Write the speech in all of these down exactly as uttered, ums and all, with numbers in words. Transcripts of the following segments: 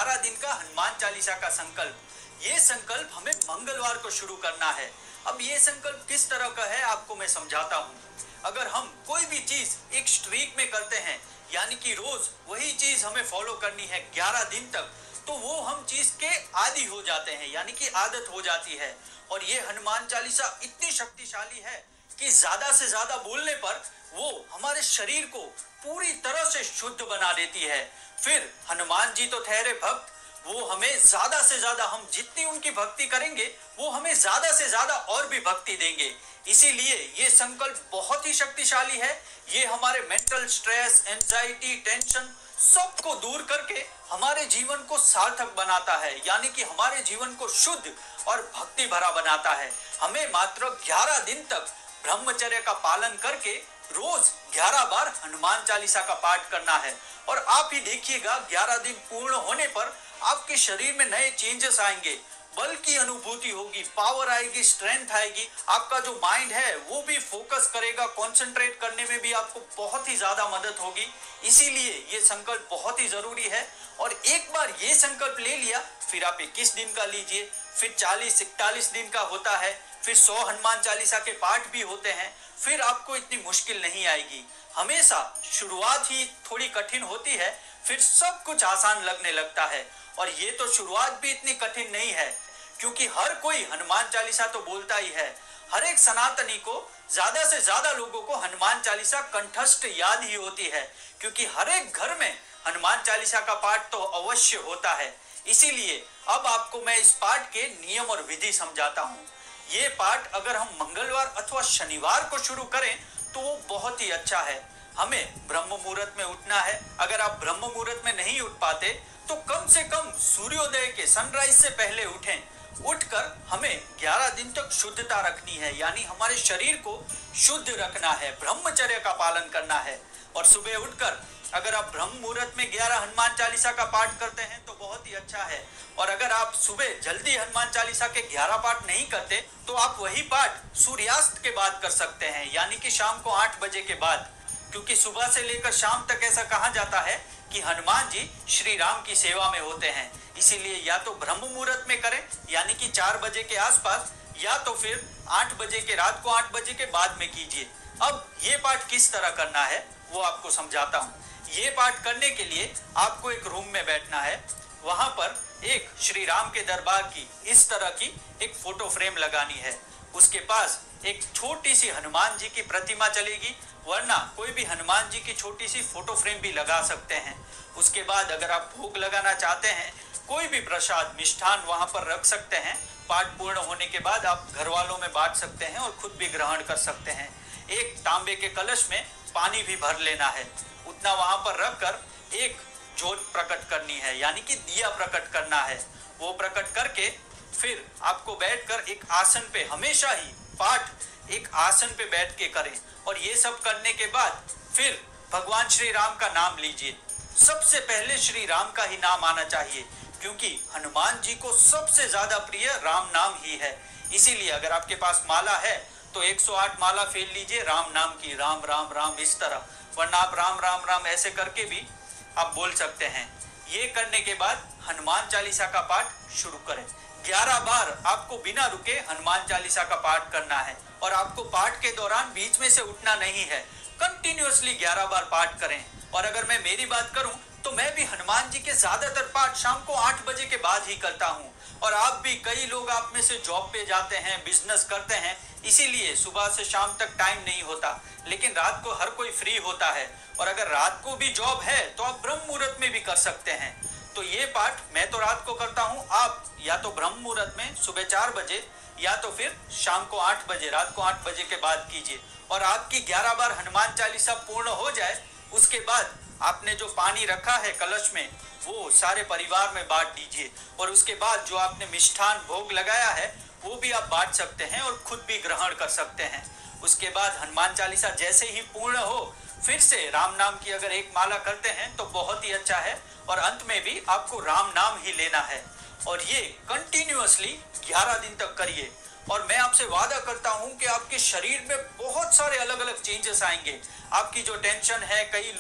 ग्यारह दिन का हनुमान चालीसा का संकल्प। ये संकल्प हमें मंगलवार को शुरू करना है। अब ये संकल्प किस तरह का है आपको मैं समझाता हूँ। अगर हम कोई भी चीज एक स्ट्रीक में करते हैं, यानी कि रोज वही चीज हमें फॉलो करनी है ग्यारह दिन तक, तो वो हम चीज के आदी हो जाते हैं, यानी कि आदत हो जाती है। और ये हनुमान चालीसा इतनी शक्तिशाली है कि ज्यादा से ज्यादा बोलने पर वो हमारे शरीर को पूरी तरह से शुद्ध बना देती है। फिर हनुमान जी तो ठहरे भक्त, वो हमें ज्यादा से ज्यादा, हम जितनी उनकी भक्ति करेंगे वो हमें ज्यादा से ज्यादा और भी भक्ति देंगे। इसीलिए ये संकल्प बहुत ही शक्तिशाली है। ये हमारे मेंटल स्ट्रेस, एंजाइटी, टेंशन सबको दूर करके हमारे जीवन को सार्थक बनाता है, यानी कि हमारे जीवन को शुद्ध और भक्ति भरा बनाता है। हमें मात्र ग्यारह दिन तक ब्रह्मचर्य का पालन करके रोज ग्यारह बार हनुमान चालीसा का पाठ करना है। और आप ही देखिएगा ग्यारह दिन पूर्ण होने पर आपके शरीर में नए चेंजेस आएंगे, बल की अनुभूति होगी, पावर आएगी, स्ट्रेंथ आएगी। आपका जो माइंड है वो भी फोकस करेगा, कंसंट्रेट करने में भी आपको बहुत ही ज्यादा मदद होगी। इसीलिए ये संकल्प बहुत ही जरूरी है। और एक बार ये संकल्प ले लिया, फिर आप इक्कीस दिन का लीजिए, फिर चालीस इकतालीस दिन का होता है, फिर सौ हनुमान चालीसा के पाठ भी होते हैं। फिर आपको इतनी मुश्किल नहीं आएगी। हमेशा शुरुआत ही थोड़ी कठिन होती है, फिर सब कुछ आसान लगने लगता है। और ये तो शुरुआत भी इतनी कठिन नहीं है, क्योंकि हर कोई हनुमान चालीसा तो बोलता ही है। हर एक सनातनी को, ज्यादा से ज्यादा लोगों को हनुमान चालीसा कंठस्थ याद ही होती है, क्योंकि हर एक घर में हनुमान चालीसा का पाठ तो अवश्य होता है। इसीलिए अब आपको मैं इस पाठ के नियम और विधि समझाता हूँ। ये पाठ अगर हम मंगलवार अथवा शनिवार को शुरू करें तो वो बहुत ही अच्छा है। हमें ब्रह्म मुहूर्त में उठना है। अगर आप ब्रह्म मुहूर्त में नहीं उठ पाते तो कम से कम सूर्योदय के, सनराइज से पहले उठें। उठकर हमें ग्यारह दिन तक शुद्धता रखनी है, यानी हमारे शरीर को शुद्ध रखना है, ब्रह्मचर्य का पालन करना है। और सुबह उठकर अगर आप ब्रह्म मुहूर्त में ग्यारह हनुमान चालीसा का पाठ करते हैं तो बहुत ही अच्छा है। और अगर आप सुबह जल्दी हनुमान चालीसा के ग्यारह पाठ नहीं करते तो आप वही पाठ सूर्यास्त के बाद कर सकते हैं, यानी कि शाम को आठ बजे के बाद। क्योंकि सुबह से लेकर शाम तक ऐसा कहा जाता है कि हनुमान जी श्री राम की सेवा में होते हैं। इसीलिए या तो ब्रह्म मुहूर्त में करें, यानी कि चार बजे के आसपास, या तो फिर आठ बजे के, रात को आठ बजे के बाद में कीजिए। अब ये पाठ किस तरह करना है वो आपको समझाता हूँ। ये पाठ करने के लिए आपको एक रूम में बैठना है। वहां पर एक श्री राम के दरबार की इस तरह की एक फोटो फ्रेम लगानी है। उसके पास एक छोटी सी हनुमान जी की प्रतिमा चलेगी, वरना कोई भी हनुमान जी की छोटी सी फोटो फ्रेम भी लगा सकते हैं। उसके बाद अगर आप भोग लगाना चाहते हैं, कोई भी प्रसाद, मिष्ठान वहां पर रख सकते हैं। पाठ पूर्ण होने के बाद आप घर वालों में बांट सकते हैं और खुद भी ग्रहण कर सकते हैं। एक तांबे के कलश में पानी भी भर लेना है। उतना वहां पर रखकर एक ज्योत प्रकट करनी है, यानी कि दिया प्रकट करना है। वो प्रकट करके फिर आपको बैठकर एक आसन पे, हमेशा ही पाठ एक आसन पे बैठ के करें। और ये सब करने के बाद फिर भगवान श्री राम का नाम लीजिए। सबसे पहले श्री राम का ही नाम आना चाहिए, क्योंकि हनुमान जी को सबसे ज्यादा प्रिय राम नाम ही है। इसीलिए अगर आपके पास माला है तो एक सौ आठ माला फेर लीजिए राम नाम की, राम राम राम इस तरह। वरना आप राम राम राम ऐसे करके भी आप बोल सकते हैं। ये करने के बाद हनुमान चालीसा का पाठ शुरू करें। ग्यारह बार आपको बिना रुके हनुमान चालीसा का पाठ करना है। और आपको पाठ के दौरान बीच में से उठना नहीं है, कंटिन्यूअसली ग्यारह बार पाठ करें। और अगर मैं मेरी बात करूं तो मैं भी हनुमान जी के ज्यादातर पाठ शाम को आठ बजे के बाद ही करता हूं। और आप भी, कई लोग आप में से जॉब पे जाते हैं, बिजनेस करते हैं, इसीलिए सुबह से शाम तक टाइम नहीं होता। लेकिन रात को हर कोई फ्री होता है, और अगर रात को भी जॉब है तो आप ब्रह्म मुहूर्त में भी कर सकते हैं। तो ये पाठ मैं तो रात को करता हूँ, आप या तो ब्रह्म मुहूर्त में सुबह चार बजे या तो फिर शाम को आठ बजे, रात को आठ बजे के बाद कीजिए। और आपकी ग्यारह बार हनुमान चालीसा पूर्ण हो जाए, उसके बाद आपने जो पानी रखा है कलश में वो सारे परिवार में बांट दीजिए। और उसके बाद जो आपने मिष्ठान भोग लगाया है वो भी आप बांट सकते हैं और खुद भी ग्रहण कर सकते हैं। उसके बाद हनुमान चालीसा जैसे ही पूर्ण हो, फिर से राम नाम की अगर एक माला करते हैं तो बहुत ही अच्छा है। और अंत में भी आपको राम नाम ही लेना है। और ये कंटिन्यूअसली ग्यारह दिन तक करिए। और मैं आपसे वादा करता हूं कि आपके शरीर में बहुत सारे अलग अलग चेंजेस आएंगे। आपकी जो टेंशन है, कई लोग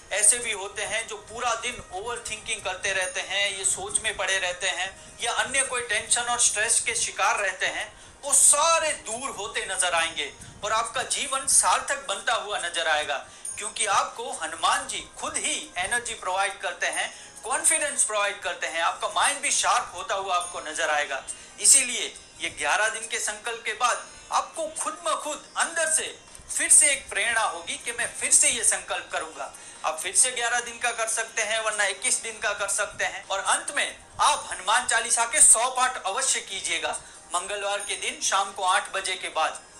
ऐसे भी होते हैं जो पूरा दिन ओवर थिंकिंग करते रहते हैं, ये सोच में पड़े रहते हैं या अन्य कोई टेंशन और स्ट्रेस के शिकार रहते हैं, वो सारे दूर होते नजर आएंगे और आपका जीवन सार्थक बनता हुआ नजर आएगा, क्योंकि आपको हनुमान जी खुद ही एनर्जी प्रोवाइड करते हैं, कॉन्फिडेंस प्रोवाइड करते हैं, आपका माइंड भी शार्प होता हुआ आपको नजर आएगा। इसीलिए ये ग्यारह दिन के संकल्प के बाद आपको खुद ब खुद अंदर से फिर से एक प्रेरणा होगी कि मैं फिर से ये संकल्प करूंगा। आप फिर से ग्यारह दिन का कर सकते हैं, वरना इक्कीस दिन का कर सकते हैं। और अंत में आप हनुमान चालीसा के सौ पाठ अवश्य कीजिएगा मंगलवार के दिन शाम को आठ बजे के बाद।